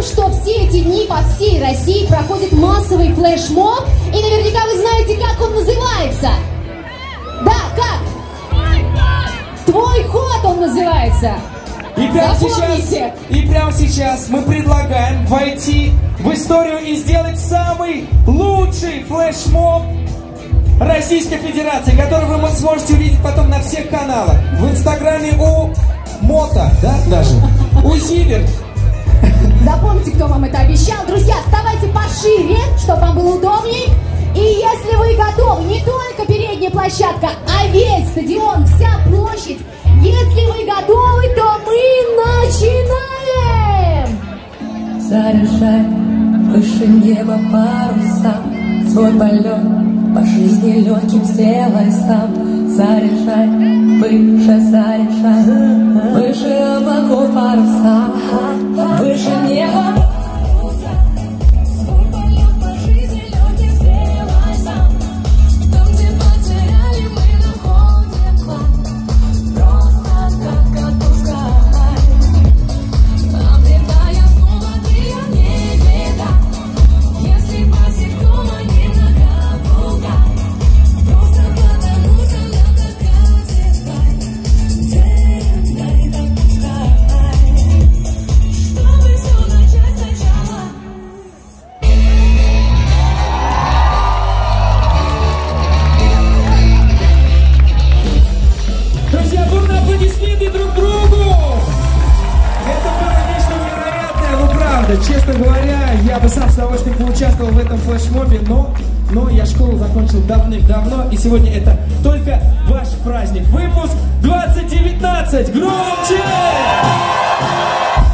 что все эти дни по всей России проходит массовый флешмоб, и наверняка вы знаете, как он называется. Да, как? Твой ход он называется. И прямо сейчас мы предлагаем войти в историю и сделать самый лучший флешмоб Российской Федерации, который вы сможете увидеть потом на всех каналах. В инстаграме у Мота, да, даже? У Зиверт. Запомните, кто вам это обещал. Друзья, вставайте пошире, чтобы вам было удобней. И если вы готовы, не только передняя площадка, а весь стадион, вся площадь. Если вы готовы, то мы начинаем! Заряжай выше неба паруса, свой полет по жизни легким сделай сам. Заряжай выше, заряжай выше облаков паруса, выше неба. Честно говоря, я бы сам с удовольствием поучаствовал в этом флешмобе, но я школу закончил давным-давно, и сегодня это только ваш праздник. Выпуск 2019! Громче!